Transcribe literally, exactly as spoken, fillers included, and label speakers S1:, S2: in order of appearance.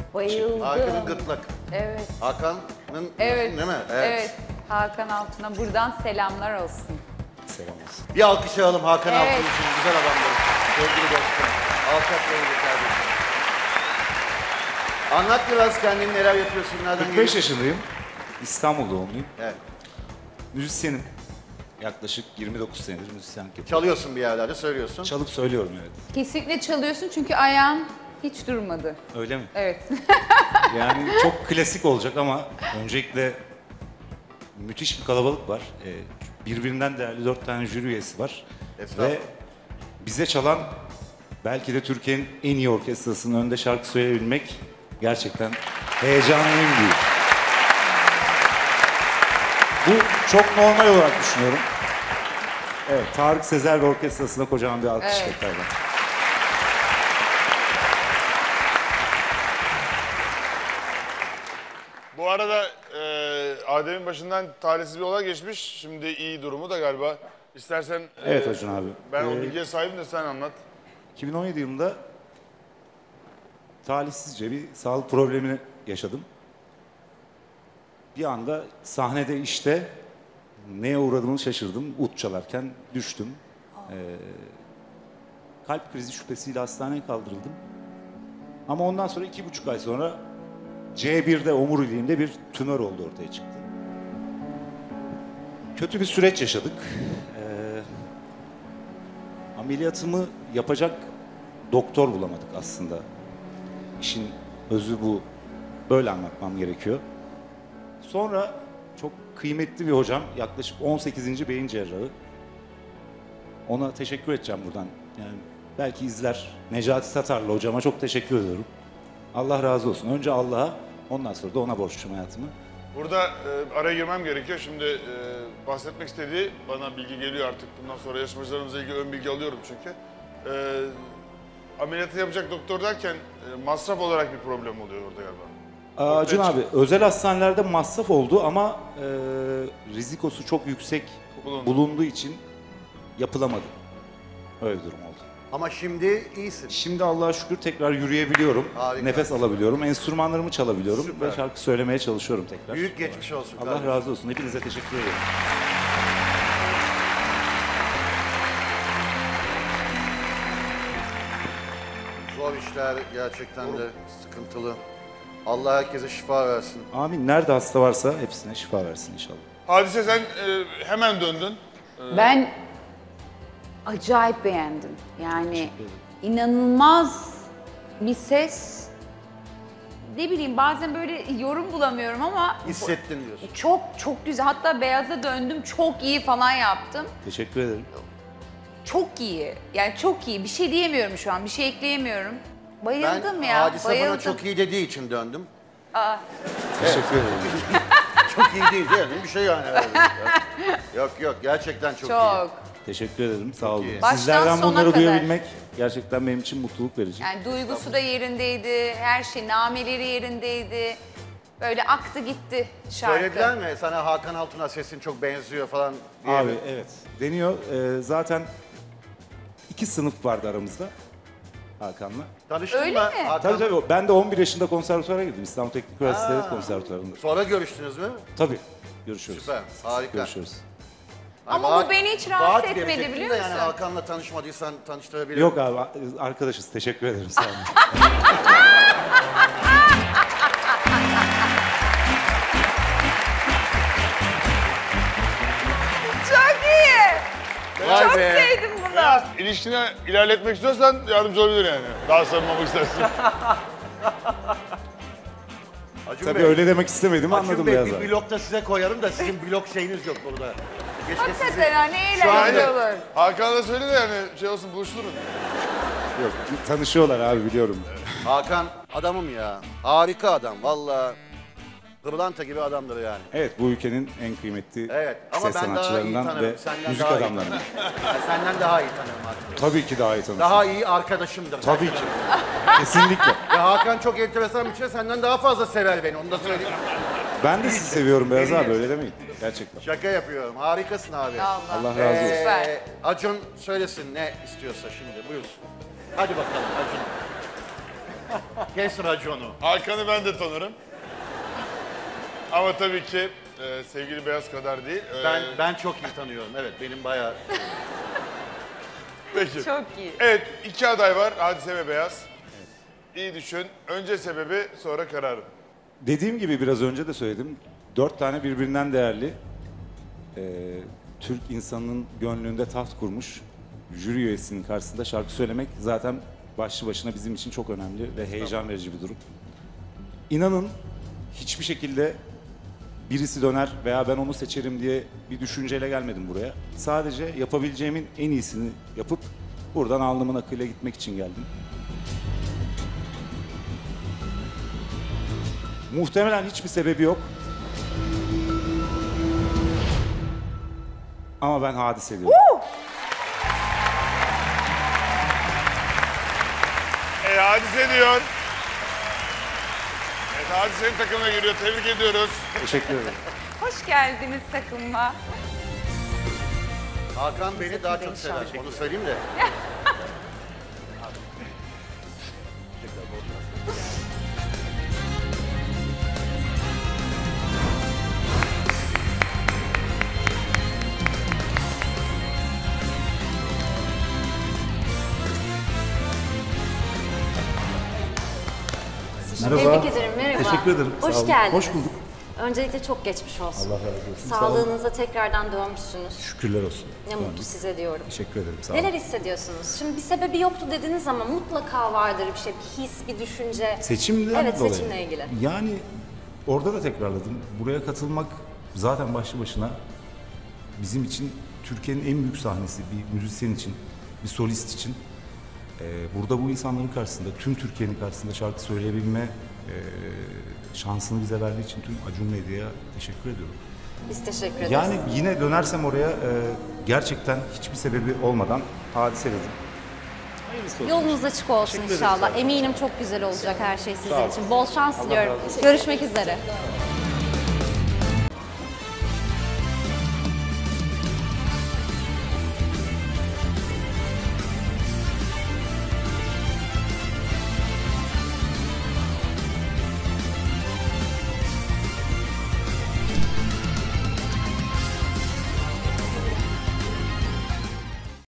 S1: Bayıldım.
S2: Hakan'ın gırtlak.
S1: Evet.
S2: Hakan'ın
S1: Evet.
S2: değil mi?
S1: Evet. Hakan Altun'a buradan selamlar olsun.
S3: Selam olsun.
S2: Bir alkış alalım Hakan
S1: Evet.
S2: Altun için. Güzel adamlar için. Sevgili dostum. Alçaklarıyla kardeşim. Anlat biraz kendini, neler yapıyorsun, nereden
S3: kırk beş
S2: geliyorsun?
S3: yaşındayım. İstanbul doğumluyum.
S2: Evet.
S3: Müzisyenim. Yaklaşık yirmi dokuz senedir müzisyenlik yapıyorum.
S2: Çalıyorsun bir yerlerde, söylüyorsun.
S3: Çalıp söylüyorum, evet.
S1: Kesinlikle çalıyorsun çünkü ayağın hiç durmadı.
S3: Öyle mi?
S1: Evet.
S3: Yani çok klasik olacak ama öncelikle müthiş bir kalabalık var. Ee, birbirinden değerli dört tane jüri üyesi var.
S2: Estağfurullah.
S3: Ve bize çalan belki de Türkiye'nin en iyi orkestrasının önünde şarkı söyleyebilmek gerçekten heyecanın en büyük. Bu çok normal olarak düşünüyorum. Evet, Tarık Sezer ve orkestrasına kocaman bir alkış
S1: Evet.
S3: tekrardan.
S4: Bu arada e, Adem'in başından talihsiz bir olay geçmiş. Şimdi iyi durumu da galiba. İstersen...
S3: Evet
S4: e,
S3: Acun abi.
S4: Ben o
S3: Ee,
S4: bilgiye sahibim de sen anlat.
S3: iki bin on yedi yılında talihsizce bir sağlık problemini yaşadım. Bir anda sahnede işte neye uğradığımı şaşırdım. Ut çalarken düştüm. Ee, kalp krizi şüphesiyle hastaneye kaldırıldım. Ama ondan sonra iki buçuk ay sonra C bir'de omuriliğimde bir tümör oldu, ortaya çıktı. Kötü bir süreç yaşadık. Ee, ameliyatımı yapacak doktor bulamadık aslında. İşin özü bu. Böyle anlatmam gerekiyor. Sonra çok kıymetli bir hocam, yaklaşık on sekizinci beyin cerrahı. Ona teşekkür edeceğim buradan. Yani belki izler. Necati Tatarlı hocama çok teşekkür ediyorum. Allah razı olsun. Önce Allah'a, ondan sonra da ona borçluyum hayatımı.
S4: Burada e, araya girmem gerekiyor. Şimdi e, bahsetmek istediği bana bilgi geliyor artık. Bundan sonra yarışmacılarımızla ilgili ön bilgi alıyorum çünkü. E, ameliyatı yapacak doktor derken e, masraf olarak bir problem oluyor orada galiba.
S3: Aa, Acun
S4: Ortaya
S3: abi, özel hastanelerde masraf oldu ama e, rizikosu çok yüksek
S4: Bulundu.
S3: bulunduğu için yapılamadı. Öyle bir durum oldu.
S2: Ama şimdi iyisin.
S3: Şimdi Allah'a şükür tekrar yürüyebiliyorum,
S2: Harika.
S3: nefes alabiliyorum, enstrümanlarımı çalabiliyorum
S2: Süper.
S3: ve şarkı söylemeye çalışıyorum tekrar.
S2: Büyük geçmiş olsun
S3: Allah
S2: kardeşim.
S3: razı olsun. Hepinize teşekkür ederim.
S2: Zor işler gerçekten de sıkıntılı. Allah herkese şifa versin.
S3: Amin. Nerede hasta varsa hepsine şifa versin inşallah.
S4: Hadise sen e, hemen döndün.
S1: Ben acayip beğendim. Yani inanılmaz bir ses. Ne bileyim, bazen böyle yorum bulamıyorum ama
S2: Hissettin diyorsun.
S1: çok çok güzel. Hatta beyaza döndüm, çok iyi falan yaptım.
S3: Teşekkür ederim.
S1: Çok iyi. Yani çok iyi. Bir şey diyemiyorum şu an. Bir şey ekleyemiyorum. Bayıldım
S2: Ben
S1: ya.
S2: Hadise
S1: bayıldım.
S2: bana çok iyi dediği için döndüm.
S1: Aa,
S3: Teşekkür ederim.
S2: Çok iyi değil değil mi? Bir şey yani. herhalde. Yok yok, gerçekten çok, iyi.
S1: çok.
S3: Teşekkür ederim. Sağ olun.
S2: iyi.
S1: Baştan
S3: Sizlerden
S1: sona
S3: bunları
S1: kadar.
S3: duyabilmek gerçekten benim için mutluluk verici.
S1: Yani duygusu da yerindeydi. Her şey, nameleri yerindeydi. Böyle aktı gitti şarkı.
S2: Söylediler mi? Sana Hakan Altun'a sesin çok benziyor falan diye.
S3: Abi
S2: mi?
S3: evet. Deniyor. Ee, zaten iki sınıf vardı aramızda Hakan'la.
S2: Tanıştın
S1: Öyle
S2: mı?
S1: mi?
S2: Hakan?
S3: Tabii tabii. Ben de on bir yaşında konservatuara girdim. İstanbul Teknik Üniversitesi Konservatuvarı'nda.
S2: Sonra görüştünüz mü?
S3: Tabii. Görüşürüz.
S2: Süper, harika.
S3: Görüşürüz.
S1: Ama
S2: Vaat-
S1: bu beni hiç rahatsız
S2: vaat
S1: etmedi,
S2: verecektim
S1: biliyor
S2: de Yani
S1: musun?
S2: Hakan'la tanışmadıysan tanıştırabilirim.
S3: Yok abi, arkadaşız. Teşekkür ederim. Sağ olun.
S1: Çok iyi.
S2: Vay
S1: Çok
S2: be.
S1: sevdim bunu.
S4: Biraz ilişkini ilerletmek istiyorsan yardımcı olabilir yani. Daha sarılmamak istersin.
S2: Acun
S3: Tabii
S2: Bey,
S3: öyle demek istemedim,
S2: Acun
S3: anladım
S2: Bey,
S3: biraz
S2: bir
S3: abi.
S2: blok da size koyarım da sizin blok şeyiniz yok burada. Keşke sizi...
S1: Hakikaten ha, ne
S2: Şu an-
S1: eğlenceli olur.
S4: Hakan da söyle de yani şey olsun, buluşturun.
S3: Yok, tanışıyorlar abi, biliyorum.
S2: Hakan adamım ya. Harika adam. Vallahi pırlanta gibi adamdır yani.
S3: Evet, bu ülkenin en kıymetli
S2: Evet ama
S3: ses
S2: ben daha iyi
S3: sanatçılarından
S2: tanırım.
S3: ve
S2: Senden
S3: müzik
S2: daha iyi
S3: adamlarından.
S2: tanırım. Ben senden daha iyi tanırım Hakan.
S3: Tabii ki daha iyi tanırsın.
S2: Daha iyi arkadaşımdır.
S3: Tabii ki. Kesinlikle.
S2: Ya Hakan çok enteresan bir şey. Senden daha fazla sever beni. Onu da söyleyeyim.
S3: Ben de sizi seviyorum Beyaz abi, öyle demeyin. Gerçekten.
S2: Şaka yapıyorum. Harikasın abi.
S1: Allah.
S3: Allah razı olsun.
S1: Süper.
S2: Ee, Acun söylesin ne istiyorsa şimdi. Buyursun. Hadi bakalım Acun. Kes raconu.
S4: Hakan'ı ben de tanırım. Ama tabii ki e, sevgili Beyaz kadar değil. E,
S2: Ben ben çok iyi tanıyorum. Evet, benim bayağı...
S4: Peki.
S1: Çok iyi.
S4: Evet, iki aday var. Hadise ve Beyaz. İyi düşün. Önce sebebi, sonra kararı.
S3: Dediğim gibi biraz önce de söyledim. Dört tane birbirinden değerli e, Türk insanının gönlünde taht kurmuş jüri üyesinin karşısında şarkı söylemek zaten başlı başına bizim için çok önemli ve heyecan verici bir durum. İnanın hiçbir şekilde birisi döner veya ben onu seçerim diye bir düşünceyle gelmedim buraya. Sadece yapabileceğimin en iyisini yapıp buradan alnımın akıyla gitmek için geldim. Muhtemelen hiçbir sebebi yok. Ama ben Hadise diyorum.
S4: E, Hadise diyor. Evet, Hadise'nin takımına giriyor. Tebrik ediyoruz.
S3: Teşekkür ederim.
S1: Hoş geldiniz takımıma.
S2: Hakan beni daha çok sever. Onu söyleyeyim de.
S5: Tebrik ederim, merhaba.
S6: Teşekkür ederim,
S5: Hoş
S6: sağ olun.
S5: geldiniz.
S6: Hoş bulduk.
S5: Öncelikle çok geçmiş olsun.
S6: Allah razı olsun. Sağ olun.
S5: Sağlığınıza tekrardan dönmüşsünüz.
S6: Şükürler olsun.
S5: Ne mutlu size diyorum.
S6: Teşekkür ederim. Sağ olun.
S5: Neler hissediyorsunuz? Şimdi bir sebebi yoktu dediniz ama mutlaka vardır bir şey, bir his, bir düşünce.
S6: Seçimden
S5: Evet,
S6: dolayı.
S5: seçimle ilgili.
S6: Yani orada da tekrarladım. Buraya katılmak zaten başlı başına bizim için Türkiye'nin en büyük sahnesi. Bir müzisyen için, bir solist için. Ee, burada bu insanların karşısında, tüm Türkiye'nin karşısında şarkı söyleyebilme e, şansını bize verdiği için tüm Acun Medya'ya teşekkür ediyorum.
S5: Biz teşekkür ederiz.
S6: Yani yine dönersem oraya e, gerçekten hiçbir sebebi olmadan Hadise dedim. Hayırlısı olsun.
S5: Yolunuz açık olsun
S6: Teşekkür ederim,
S5: inşallah.
S6: sağ olun.
S5: Eminim çok güzel olacak her şey sizin için. Bol şans diliyorum. Görüşmek üzere.